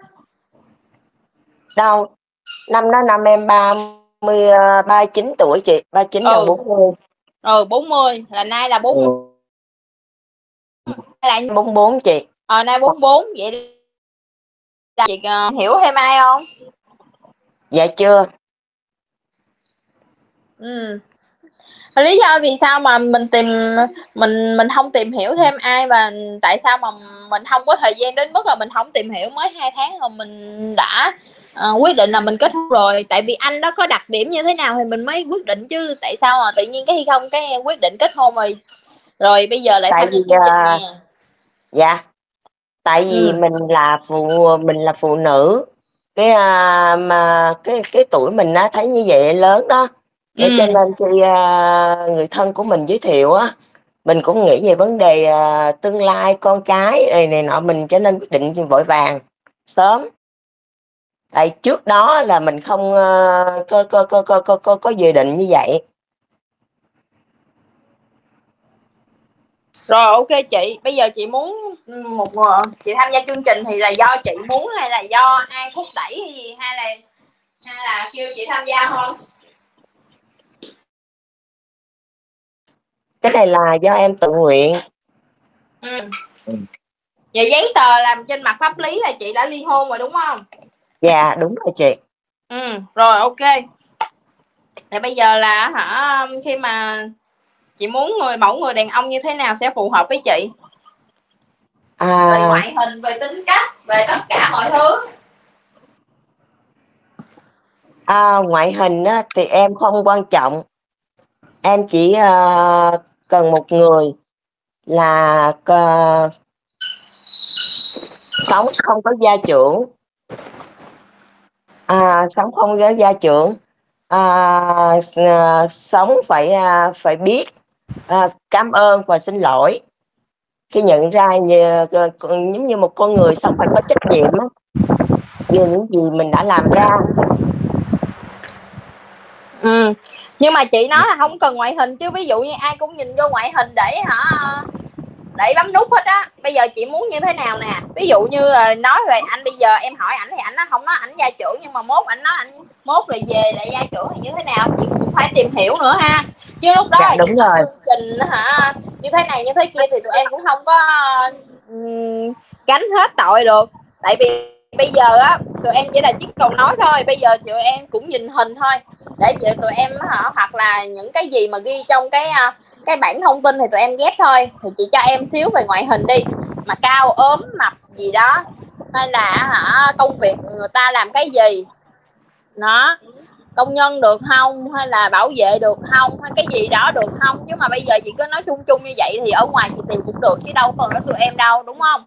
Đâu, năm đó năm em ba mươi ba mươi chín tuổi chị, ba mươi chín gần Ừ. bốn mươi. Ừ, bốn mươi là nay là bốn mươi. Ừ. Là bốn mươi bốn chị. ờ nay bốn mươi bốn, vậy là chị uh, hiểu thêm ai không? Dạ chưa. Ừ. Lý do vì sao mà mình tìm mình mình không tìm hiểu thêm ai, và tại sao mà mình không có thời gian đến mức là mình không tìm hiểu, mới hai tháng rồi mình đã uh, quyết định là mình kết hôn rồi? Tại vì anh đó có đặc điểm như thế nào thì mình mới quyết định chứ, tại sao mà tự nhiên cái khi không cái em quyết định kết hôn rồi rồi bây giờ lại Tại tham gia vì chương trình à, nè? dạ, tại vì Ừ. mình là phụ mình là phụ nữ, cái à, mà cái cái tuổi mình á thấy như vậy lớn đó, để Ừ. cho nên khi à, người thân của mình giới thiệu á, mình cũng nghĩ về vấn đề à, tương lai con cái này này nọ, mình cho nên quyết định vội vàng sớm. Tại trước đó là mình không uh, có, có, có, có, có, có, có dự định như vậy. Rồi ok chị, bây giờ chị muốn một chị tham gia chương trình thì là do chị muốn hay là do ai thúc đẩy hay gì, hay là hay là kêu chị tham gia không? Cái này là do em tự nguyện. Ừ. Vậy giấy tờ làm trên mặt pháp lý là chị đã ly hôn rồi đúng không? Dạ đúng rồi chị. Ừ, rồi ok. Thì bây giờ là hả, khi mà chị muốn người mẫu người đàn ông như thế nào sẽ phù hợp với chị? À, Về ngoại hình, về tính cách, về tất cả mọi thứ. à, ngoại hình á, thì em không quan trọng, em chỉ uh, cần một người là uh, sống không có gia trưởng, à, sống không có gia trưởng, à, à, sống phải à, phải biết à, cảm ơn và xin lỗi khi nhận ra như, giống như một con người sống phải có trách nhiệm á, về những gì mình đã làm ra. Ừ. Nhưng mà chị nói là không cần ngoại hình chứ, ví dụ như ai cũng nhìn vô ngoại hình để hả để bấm nút hết á. Bây giờ chị muốn như thế nào nè? Ví dụ như nói về anh, bây giờ em hỏi ảnh thì ảnh nó không nói ảnh gia trưởng, nhưng mà mốt ảnh nói ảnh mốt rồi về lại gia trưởng thì như thế nào, chị cũng phải tìm hiểu nữa ha. Chứ lúc đó Dạ, đúng rồi. chương trình hả như thế này như thế kia thì tụi em cũng không có um, gánh hết tội được. Tại vì bây giờ á tụi em chỉ là chiếc cầu nói thôi, bây giờ tụi em cũng nhìn hình thôi để chị tụi em hả, hoặc là những cái gì mà ghi trong cái cái bản thông tin thì tụi em ghép thôi. Thì chị cho em xíu về ngoại hình đi, mà cao ốm mập gì đó, hay là hả công việc người ta làm cái gì nó, công nhân được không, hay là bảo vệ được không, hay cái gì đó được không. Chứ mà bây giờ chị cứ nói chung chung như vậy thì ở ngoài chị tìm cũng được chứ đâu còn đó tụi em đâu, đúng không?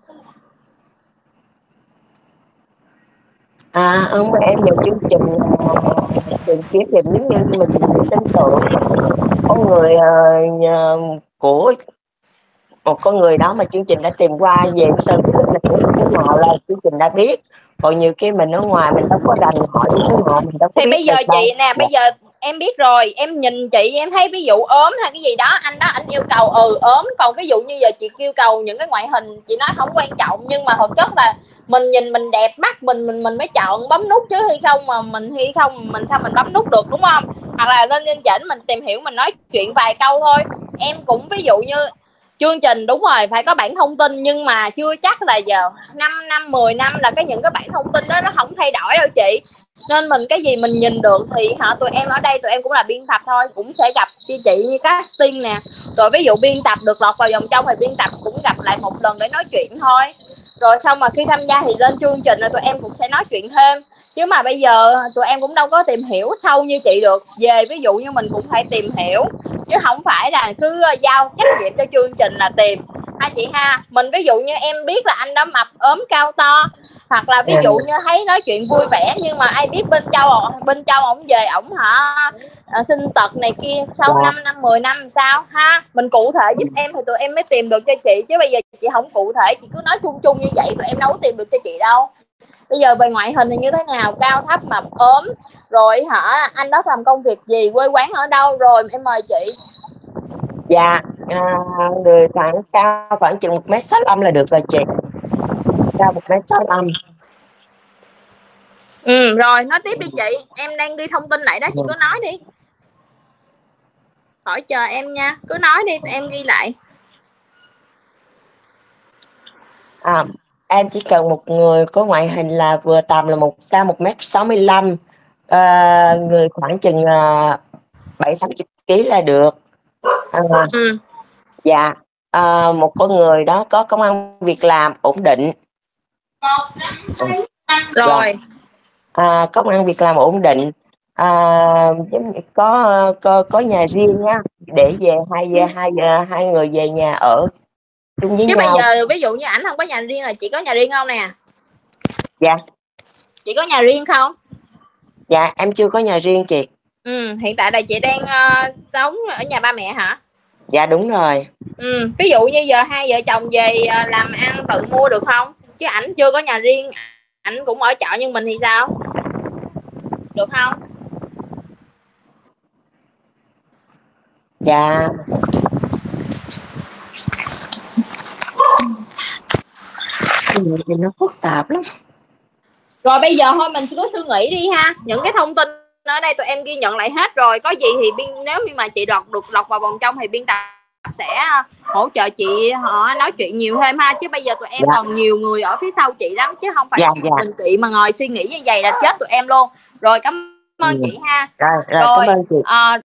À không, em vào chương trình uh, tìm kiếm tìm những nhân mình tin tưởng, có người uh, của một con người đó mà chương trình đã tìm qua về sân rất là như thế nào là chương trình đã biết. Còn nhiều khi mình ở ngoài mình đâu có rành hỏi như thế nào, mình đâu có thì biết bây giờ được đâu. chị nè, bây giờ em biết rồi, em nhìn chị em thấy ví dụ ốm hay cái gì đó anh đó anh yêu cầu ừ ốm, còn ví dụ như giờ chị yêu cầu những cái ngoại hình chị nói không quan trọng, nhưng mà thực chất là mình nhìn mình đẹp mắt mình mình mình mới chọn bấm nút chứ, hay không mà mình hay không mình sao mình bấm nút được, đúng không? Hoặc là lên trên chỉnh mình tìm hiểu mình nói chuyện vài câu thôi. Em cũng ví dụ như chương trình đúng rồi phải có bản thông tin, nhưng mà chưa chắc là giờ năm năm mười năm là cái những cái bản thông tin đó nó không thay đổi đâu chị. Nên mình cái gì mình nhìn được thì hả, tụi em ở đây tụi em cũng là biên tập thôi, cũng sẽ gặp chị chị như casting nè, rồi ví dụ biên tập được lọt vào vòng trong thì biên tập cũng gặp lại một lần để nói chuyện thôi. Rồi xong mà khi tham gia thì lên chương trình là tụi em cũng sẽ nói chuyện thêm, chứ mà bây giờ tụi em cũng đâu có tìm hiểu sâu như chị được. Về ví dụ như mình cũng phải tìm hiểu, chứ không phải là cứ giao trách nhiệm cho chương trình là tìm ha chị ha. Mình ví dụ như em biết là anh đó mập ốm cao to, hoặc là ví dụ như thấy nói chuyện vui vẻ, nhưng mà ai biết bên châu bên châu ổng về ổng hả à, sinh tật này kia sau năm năm mười năm sao ha. Mình cụ thể giúp em thì tụi em mới tìm được cho chị, chứ bây giờ chị không cụ thể chị cứ nói chung chung như vậy tụi em đâu có tìm được cho chị đâu. Bây giờ về ngoại hình thì như thế nào, cao thấp mập ốm, rồi hả anh đó làm công việc gì, quê quán ở đâu, rồi em mời chị. Dạ à, người khoảng cao khoảng chừng một mét sáu lăm là được rồi chị, cao một mét sáu lăm. Ừ rồi nói tiếp đi chị, em đang ghi thông tin lại đó, chị cứ nói đi, khỏi chờ em nha, cứ nói đi em ghi lại. À, em chỉ cần một người có ngoại hình là vừa tầm là một cao một mét sáu mươi lăm, à, người khoảng chừng bảy tám chục ký là được. À, ừ. Dạ à, một con người đó có công ăn việc làm ổn định. Rồi à, công ăn việc làm ổn định, à, có có có nhà riêng nhá, để về hai về hai hai người về nhà ở chung với chứ nhau. bây giờ ví dụ như ảnh không có nhà riêng là chị có nhà riêng không nè? Dạ chị có nhà riêng không? Dạ em chưa có nhà riêng chị. Ừ, hiện tại là chị đang uh, sống ở nhà ba mẹ hả? Dạ đúng rồi. Ừ, ví dụ như giờ hai vợ chồng về uh, làm ăn tự mua được không? Chứ ảnh chưa có nhà riêng, ảnh cũng ở trọ như mình thì sao? Được không? Dạ thì nó phức tạp lắm. Rồi bây giờ thôi mình cứ suy nghĩ đi ha. Những cái thông tin ở đây tụi em ghi nhận lại hết rồi. Có gì thì biên nếu như mà chị lọt được lọt vào vòng trong thì biên tập sẽ hỗ trợ chị họ nói chuyện nhiều thêm ha. Chứ bây giờ tụi em dạ. còn nhiều người ở phía sau chị lắm, chứ không phải dạ, dạ. mình chị mà ngồi suy nghĩ như vậy là chết tụi em luôn. Rồi cảm ơn ừ. chị ha. Rồi, rồi, rồi cảm ơn chị. À,